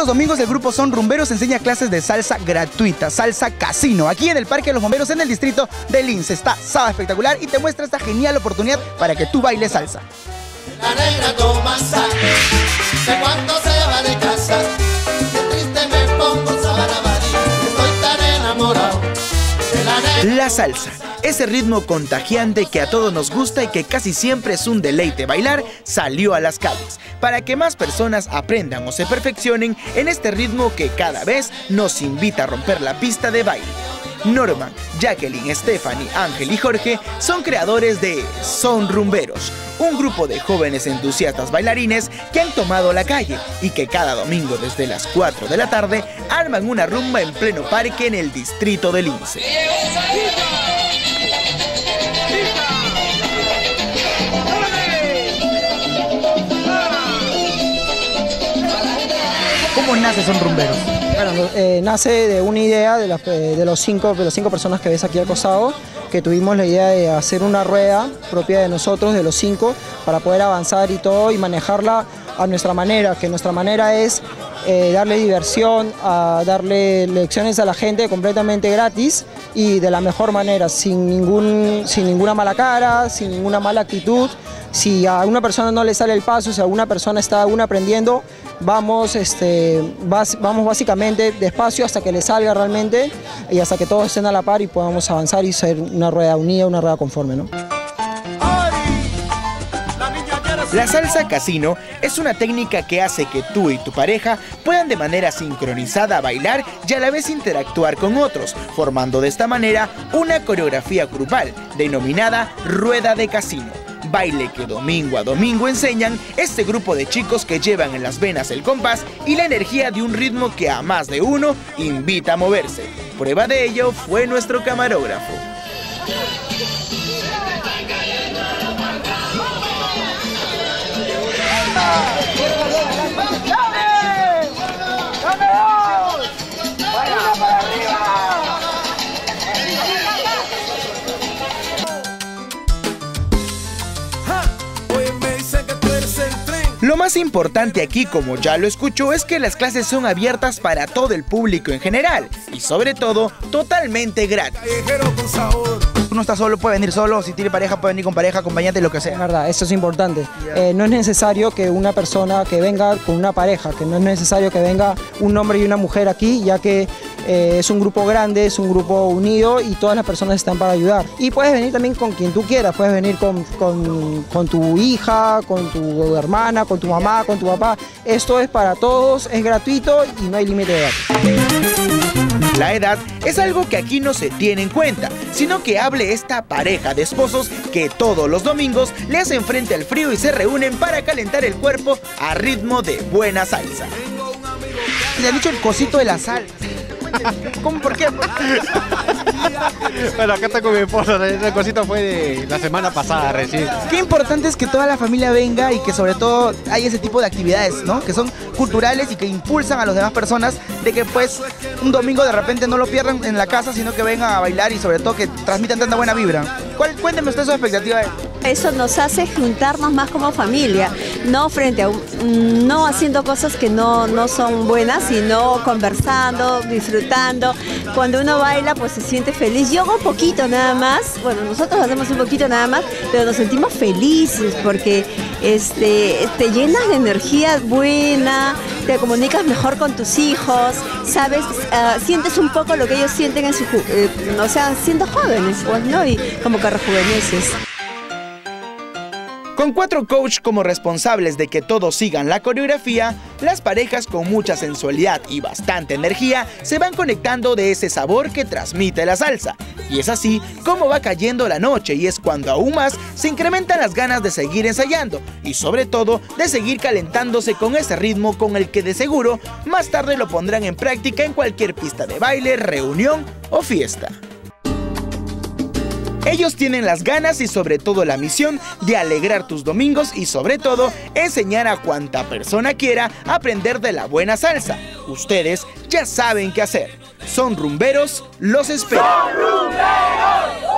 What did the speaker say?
los domingos el grupo Son Rumberos enseña clases de salsa gratuita, salsa casino, aquí en el Parque de los Bomberos en el distrito de Lince. Está Saba espectacular y te muestra esta genial oportunidad para que tú bailes salsa. La negra toma sal, de cuando se va de casa, qué triste me pongo, Sabana María, estoy tan enamorado de la negra. La salsa, ese ritmo contagiante que a todos nos gusta y que casi siempre es un deleite bailar, salió a las calles para que más personas aprendan o se perfeccionen en este ritmo que cada vez nos invita a romper la pista de baile. Norman, Jacqueline, Stephanie, Ángel y Jorge son creadores de Son Rumberos, un grupo de jóvenes entusiastas bailarines que han tomado la calle y que cada domingo desde las 4 de la tarde arman una rumba en pleno parque en el distrito de Lince. ¿Cómo nace Son Rumberos? Bueno, nace de una idea de las cinco personas que ves aquí al costado, que tuvimos la idea de hacer una rueda propia de nosotros, de los 5, para poder avanzar y todo y manejarla a nuestra manera, que nuestra manera es darle diversión, darle lecciones a la gente completamente gratis y de la mejor manera, sin ninguna mala cara, sin ninguna mala actitud. Si a una persona no le sale el paso, si a una persona está aún aprendiendo, vamos básicamente despacio hasta que le salga realmente y hasta que todos estén a la par y podamos avanzar y ser una rueda unida, una rueda conforme, ¿no? La salsa casino es una técnica que hace que tú y tu pareja puedan de manera sincronizada bailar y a la vez interactuar con otros, formando de esta manera una coreografía grupal denominada rueda de casino. Baile que domingo a domingo enseñan este grupo de chicos que llevan en las venas el compás y la energía de un ritmo que a más de uno invita a moverse. Prueba de ello fue nuestro camarógrafo. Lo más importante aquí, como ya lo escuchó, es que las clases son abiertas para todo el público en general y sobre todo totalmente gratis. Uno está solo, puede venir solo, si tiene pareja puede venir con pareja, acompañante, lo que sea. Es verdad, eso es importante. No es necesario que una persona que venga con una pareja, que no es necesario que venga un hombre y una mujer aquí, ya que es un grupo grande, es un grupo unido y todas las personas están para ayudar. Y puedes venir también con quien tú quieras, puedes venir con tu hija, con tu hermana, con tu mamá, con tu papá. Esto es para todos, es gratuito y no hay límite de edad. La edad es algo que aquí no se tiene en cuenta, sino que hable esta pareja de esposos que todos los domingos le hacen frente al frío y se reúnen para calentar el cuerpo a ritmo de buena salsa. Le han dicho el cosito de la sal. ¿Cómo? ¿Por qué? Bueno, acá está con mi esposa, esa cosita fue de la semana pasada recién. Qué importante es que toda la familia venga y que sobre todo hay ese tipo de actividades, ¿no? Que son culturales y que impulsan a las demás personas de que pues un domingo de repente no lo pierdan en la casa, sino que vengan a bailar y sobre todo que transmitan tanta buena vibra. Cuénteme usted su expectativa. Eso nos hace juntarnos más como familia, no frente a no haciendo cosas que no son buenas, sino conversando, disfrutando. Cuando uno baila pues se siente feliz. Yo hago un poquito nada más, bueno, nosotros hacemos un poquito nada más, pero nos sentimos felices porque te llenas de energía buena, te comunicas mejor con tus hijos, sabes, sientes un poco lo que ellos sienten en siendo jóvenes, pues, ¿no? Y como que rejuveneces. Con 4 coaches como responsables de que todos sigan la coreografía, las parejas con mucha sensualidad y bastante energía se van conectando de ese sabor que transmite la salsa. Y es así como va cayendo la noche y es cuando aún más se incrementan las ganas de seguir ensayando y sobre todo de seguir calentándose con ese ritmo con el que de seguro más tarde lo pondrán en práctica en cualquier pista de baile, reunión o fiesta. Ellos tienen las ganas y sobre todo la misión de alegrar tus domingos y sobre todo enseñar a cuanta persona quiera aprender de la buena salsa. Ustedes ya saben qué hacer. Son Rumberos, los espero. ¡Son Rumberos!